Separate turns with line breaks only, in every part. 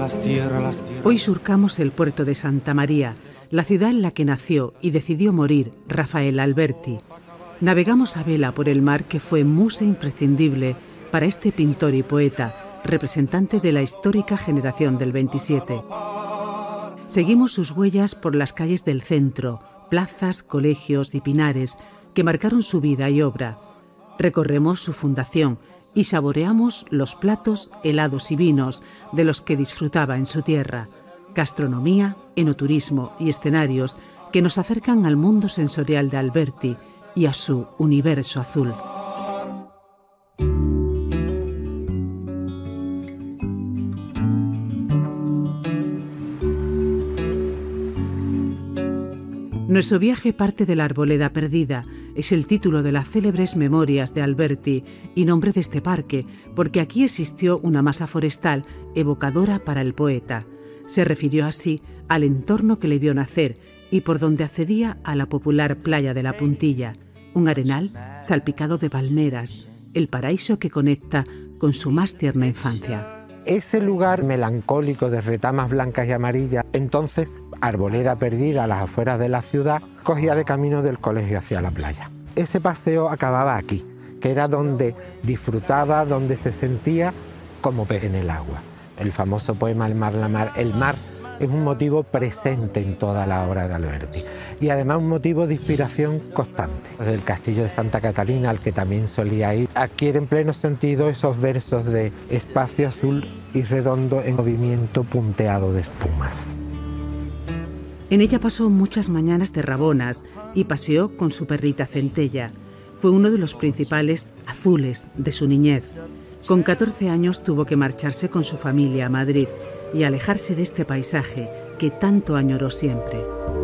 Hoy surcamos el puerto de Santa María, la ciudad en la que nació y decidió morir Rafael Alberti. Navegamos a vela por el mar que fue musa imprescindible para este pintor y poeta, representante de la histórica generación del 27. Seguimos sus huellas por las calles del centro, plazas, colegios y pinares que marcaron su vida y obra. Recorremos su fundación y saboreamos los platos, helados y vinos de los que disfrutaba en su tierra, gastronomía, enoturismo y escenarios que nos acercan al mundo sensorial de Alberti y a su universo azul. Nuestro viaje parte de la Arboleda Perdida. Es el título de las célebres Memorias de Alberti y nombre de este parque, porque aquí existió una masa forestal evocadora para el poeta. Se refirió así al entorno que le vio nacer y por donde accedía a la popular playa de la Puntilla, un arenal salpicado de palmeras, el paraíso que conecta con su más tierna infancia.
Ese lugar melancólico de retamas blancas y amarillas, entonces Arboleda Perdida a las afueras de la ciudad, cogía de camino del colegio hacia la playa. Ese paseo acababa aquí, que era donde disfrutaba, donde se sentía como pez en el agua. El famoso poema El mar, la mar. El mar es un motivo presente en toda la obra de Alberti y además un motivo de inspiración constante. El castillo de Santa Catalina, al que también solía ir, adquiere en pleno sentido esos versos de espacio azul y redondo en movimiento punteado de espumas.
En ella pasó muchas mañanas de rabonas y paseó con su perrita Centella. Fue uno de los principales azules de su niñez. Con 14 años tuvo que marcharse con su familia a Madrid y alejarse de este paisaje que tanto añoró siempre.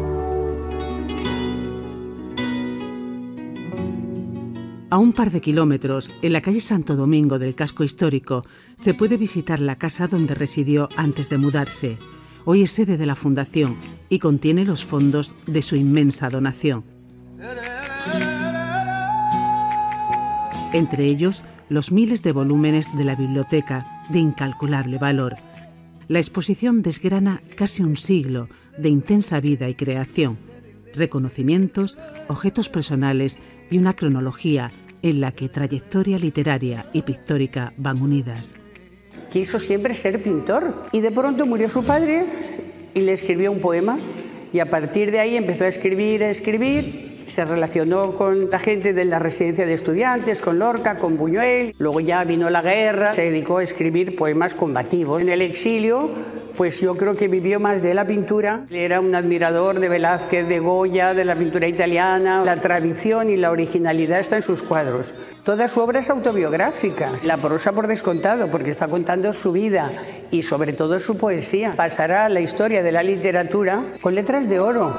A un par de kilómetros, en la calle Santo Domingo del casco histórico, se puede visitar la casa donde residió antes de mudarse. Hoy es sede de la Fundación y contiene los fondos de su inmensa donación. Entre ellos, los miles de volúmenes de la biblioteca de incalculable valor. La exposición desgrana casi un siglo de intensa vida y creación, reconocimientos, objetos personales y una cronología en la que trayectoria literaria y pictórica van unidas.
Quiso siempre ser pintor y de pronto murió su padre y le escribió un poema y a partir de ahí empezó a escribir, se relacionó con la gente de la residencia de estudiantes, con Lorca, con Buñuel. Luego ya vino la guerra, se dedicó a escribir poemas combativos. En el exilio, pues yo creo que vivió más de la pintura. Era un admirador de Velázquez, de Goya, de la pintura italiana. La tradición y la originalidad está en sus cuadros. Toda su obra es autobiográfica. La prosa por descontado, porque está contando su vida y sobre todo su poesía. Pasará a la historia de la literatura con letras de oro.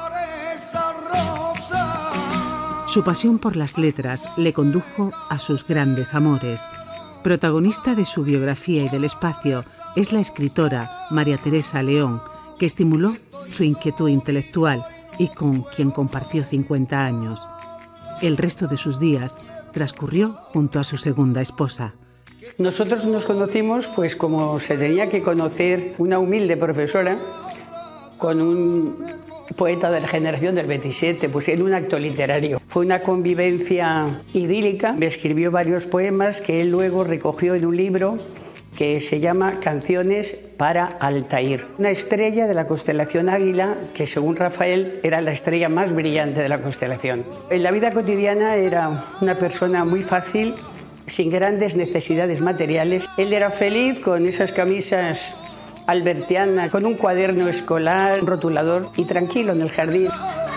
Su pasión por las letras le condujo a sus grandes amores. Protagonista de su biografía y del espacio es la escritora María Teresa León, que estimuló su inquietud intelectual y con quien compartió 50 años. El resto de sus días transcurrió junto a su segunda esposa.
Nosotros nos conocimos pues como se tenía que conocer una humilde profesora con un poeta de la generación del 27, pues en un acto literario. Fue una convivencia idílica. Me escribió varios poemas que él luego recogió en un libro que se llama Canciones para Altair. Una estrella de la constelación Águila que según Rafael era la estrella más brillante de la constelación. En la vida cotidiana era una persona muy fácil, sin grandes necesidades materiales. Él era feliz con esas camisas albertiana, con un cuaderno escolar, un rotulador y tranquilo en el jardín.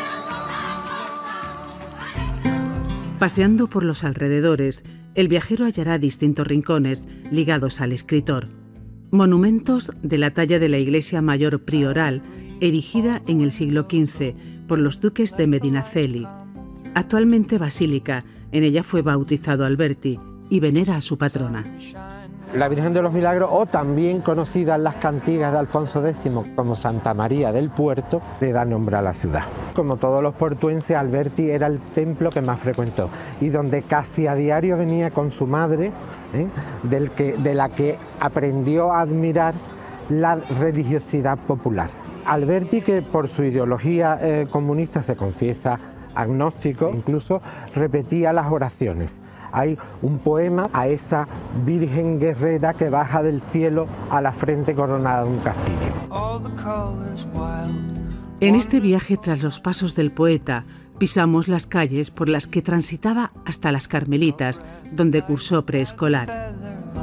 Paseando por los alrededores, el viajero hallará distintos rincones ligados al escritor. Monumentos de la talla de la iglesia mayor prioral, erigida en el siglo XV por los duques de Medinaceli. Actualmente basílica, en ella fue bautizado Alberti y venera a su patrona.
La Virgen de los Milagros, o también conocida en las cantigas de Alfonso X como Santa María del Puerto, le da nombre a la ciudad. Como todos los portuenses, Alberti era el templo que más frecuentó y donde casi a diario venía con su madre, de la que aprendió a admirar la religiosidad popular. Alberti, que por su ideología comunista se confiesa agnóstico, incluso repetía las oraciones. Hay un poema a esa Virgen guerrera que baja del cielo a la frente coronada de un castillo.
En este viaje tras los pasos del poeta, pisamos las calles por las que transitaba hasta las Carmelitas, donde cursó preescolar.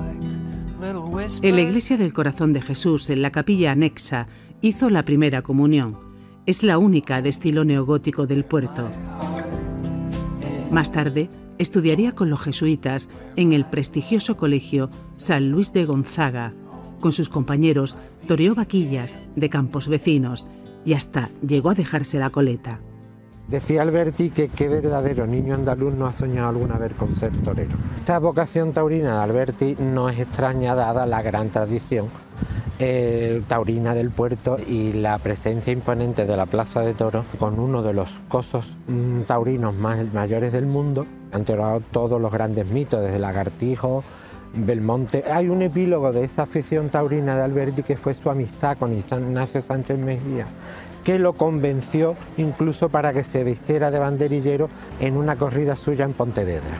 En la iglesia del Corazón de Jesús, en la capilla anexa, hizo la primera comunión. Es la única de estilo neogótico del puerto. Más tarde, estudiaría con los jesuitas en el prestigioso colegio San Luis de Gonzaga. Con sus compañeros toreó vaquillas de campos vecinos y hasta llegó a dejarse la coleta.
Decía Alberti que qué verdadero niño andaluz no ha soñado alguna vez con ser torero. Esta vocación taurina de Alberti no es extraña dada la gran tradición taurina del puerto y la presencia imponente de la Plaza de Toros con uno de los cosos taurinos mayores del mundo. Han toreado todos los grandes mitos, desde Lagartijo, Belmonte. Hay un epílogo de esa afición taurina de Alberti que fue su amistad con Ignacio Sánchez Mejía, que lo convenció incluso para que se vistiera de banderillero en una corrida suya en Pontevedra.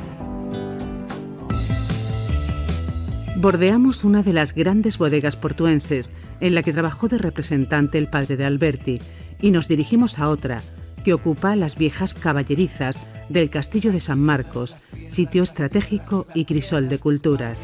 Bordeamos una de las grandes bodegas portuenses, en la que trabajó de representante el padre de Alberti, y nos dirigimos a otra, que ocupa las viejas caballerizas del Castillo de San Marcos, sitio estratégico y crisol de culturas.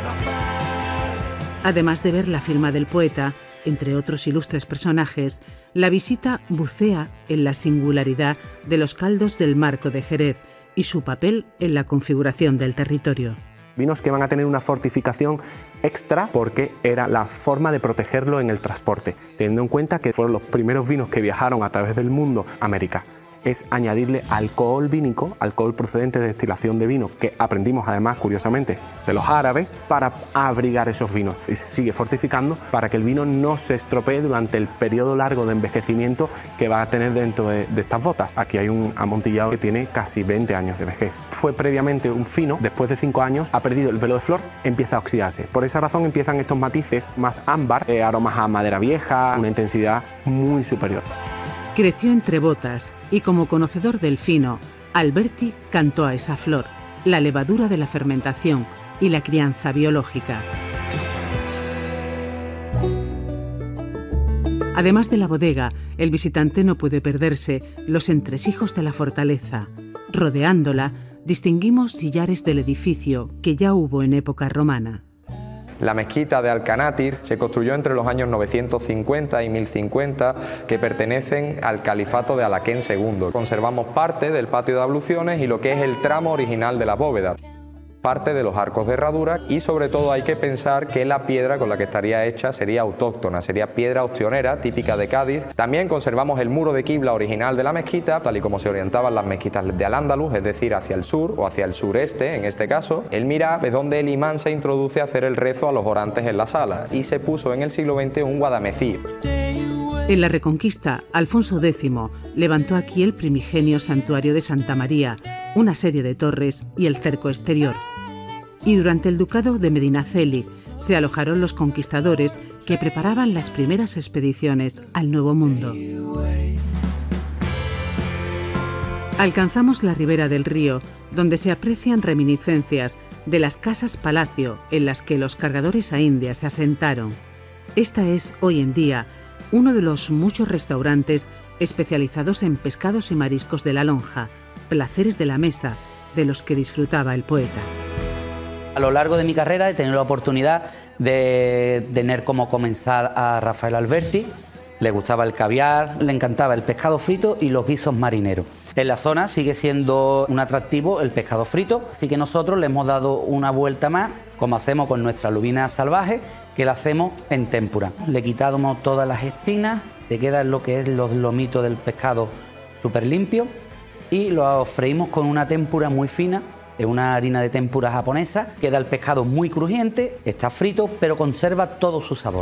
Además de ver la firma del poeta, entre otros ilustres personajes, la visita bucea en la singularidad de los caldos del Marco de Jerez y su papel en la configuración del territorio.
Vinos que van a tener una fortificación extra porque era la forma de protegerlo en el transporte, teniendo en cuenta que fueron los primeros vinos que viajaron a través del mundo a América. Es añadirle alcohol vínico, alcohol procedente de destilación de vino, que aprendimos además, curiosamente, de los árabes, para abrigar esos vinos. Y se sigue fortificando para que el vino no se estropee durante el periodo largo de envejecimiento que va a tener dentro de estas botas. Aquí hay un amontillado que tiene casi 20 años de vejez. Fue previamente un fino, después de 5 años ha perdido el velo de flor, empieza a oxidarse. Por esa razón empiezan estos matices más ámbar, aromas a madera vieja, una intensidad muy superior.
Creció entre botas y, como conocedor del fino, Alberti cantó a esa flor, la levadura de la fermentación y la crianza biológica. Además de la bodega, el visitante no puede perderse los entresijos de la fortaleza. Rodeándola, distinguimos sillares del edificio que ya hubo en época romana.
La mezquita de Alcanátir se construyó entre los años 950 y 1050, que pertenecen al califato de Alaquén II. Conservamos parte del patio de abluciones y lo que es el tramo original de la bóveda, parte de los arcos de herradura, y sobre todo hay que pensar que la piedra con la que estaría hecha sería autóctona, sería piedra ostionera típica de Cádiz. También conservamos el muro de quibla original de la mezquita, tal y como se orientaban las mezquitas de Al-Ándalus, es decir, hacia el sur o hacia el sureste en este caso. El mihrab es donde el imán se introduce a hacer el rezo a los orantes en la sala, y se puso en el siglo XX un guadamecí.
En la Reconquista, Alfonso X levantó aquí el primigenio santuario de Santa María, una serie de torres y el cerco exterior. Y durante el ducado de Medinaceli se alojaron los conquistadores que preparaban las primeras expediciones al Nuevo Mundo. Alcanzamos la ribera del río, donde se aprecian reminiscencias de las casas palacio en las que los cargadores a India se asentaron. Esta es, hoy en día, uno de los muchos restaurantes especializados en pescados y mariscos de la lonja, placeres de la mesa, de los que disfrutaba el poeta.
A lo largo de mi carrera he tenido la oportunidad de tener como comensal a Rafael Alberti. Le gustaba el caviar, le encantaba el pescado frito y los guisos marineros. En la zona sigue siendo un atractivo el pescado frito, así que nosotros le hemos dado una vuelta más, como hacemos con nuestra lubina salvaje, que la hacemos en témpura. Le quitamos todas las espinas, se queda lo que es los lomitos del pescado súper limpio y lo freímos con una témpura muy fina. Es una harina de tempura japonesa, queda el pescado muy crujiente, está frito, pero conserva todo su sabor.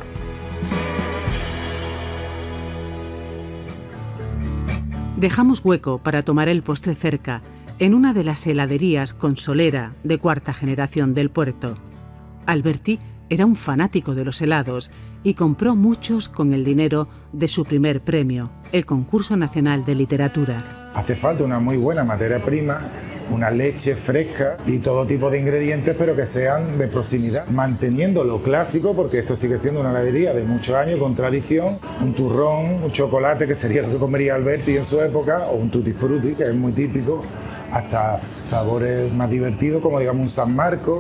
Dejamos hueco para tomar el postre cerca, en una de las heladerías con solera de cuarta generación del puerto. Alberti era un fanático de los helados y compró muchos con el dinero de su primer premio, el Concurso Nacional de Literatura.
Hace falta una muy buena materia prima, una leche fresca y todo tipo de ingredientes, pero que sean de proximidad, manteniendo lo clásico, porque esto sigue siendo una heladería de muchos años con tradición, un turrón, un chocolate, que sería lo que comería Alberti en su época, o un tutti frutti, que es muy típico, hasta sabores más divertidos, como digamos un San Marcos.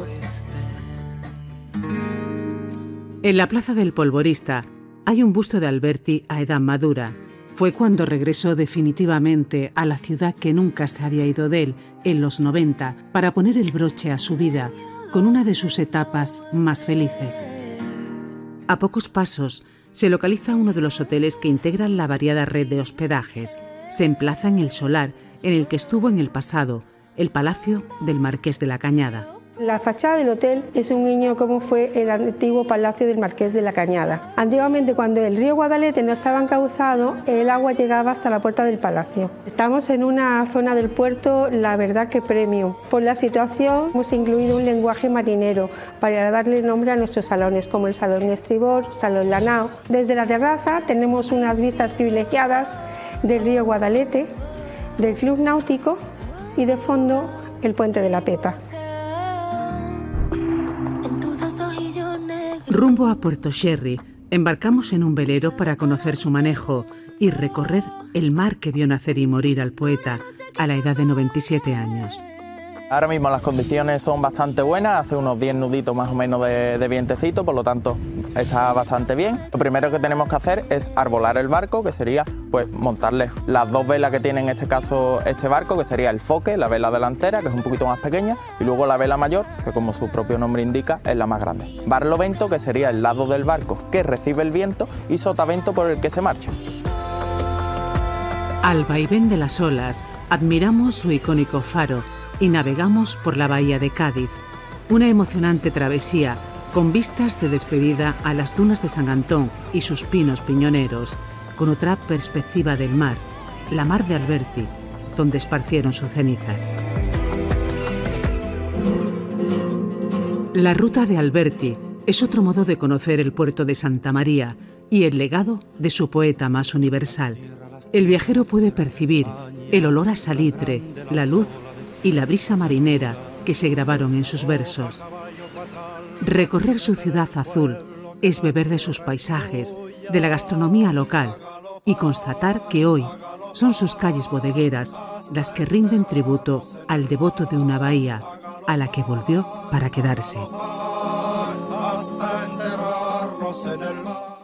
En la Plaza del Polvorista hay un busto de Alberti a edad madura. Fue cuando regresó definitivamente a la ciudad que nunca se había ido de él, en los 90, para poner el broche a su vida con una de sus etapas más felices. A pocos pasos se localiza uno de los hoteles que integran la variada red de hospedajes. Se emplaza en el solar en el que estuvo en el pasado, el Palacio del Marqués de la Cañada.
La fachada del hotel es un guiño como fue el antiguo Palacio del Marqués de la Cañada. Antiguamente, cuando el río Guadalete no estaba encauzado, el agua llegaba hasta la puerta del palacio. Estamos en una zona del puerto, la verdad que premium. Por la situación hemos incluido un lenguaje marinero para darle nombre a nuestros salones, como el Salón Estribor, Salón Lanao. Desde la terraza tenemos unas vistas privilegiadas del río Guadalete, del Club Náutico y de fondo el Puente de la Pepa.
Rumbo a Puerto Sherry, embarcamos en un velero para conocer su manejo y recorrer el mar que vio nacer y morir al poeta a la edad de 97 años.
Ahora mismo las condiciones son bastante buenas, hace unos 10 nuditos más o menos de vientecito, por lo tanto está bastante bien. Lo primero que tenemos que hacer es arbolar el barco, que sería pues montarle las dos velas que tiene en este caso este barco, que sería el foque, la vela delantera, que es un poquito más pequeña, y luego la vela mayor, que como su propio nombre indica es la más grande. Barlovento, que sería el lado del barco que recibe el viento, y sotavento por el que se marcha.
Al vaivén de las olas, admiramos su icónico faro y navegamos por la bahía de Cádiz, una emocionante travesía con vistas de despedida a las dunas de San Antón y sus pinos piñoneros, con otra perspectiva del mar, la mar de Alberti, donde esparcieron sus cenizas. La ruta de Alberti es otro modo de conocer el puerto de Santa María y el legado de su poeta más universal. El viajero puede percibir el olor a salitre, la luz y la brisa marinera que se grabaron en sus versos. Recorrer su ciudad azul es beber de sus paisajes, de la gastronomía local y constatar que hoy son sus calles bodegueras las que rinden tributo al devoto de una bahía a la que volvió para quedarse.
Hasta enterrarnos en el mar.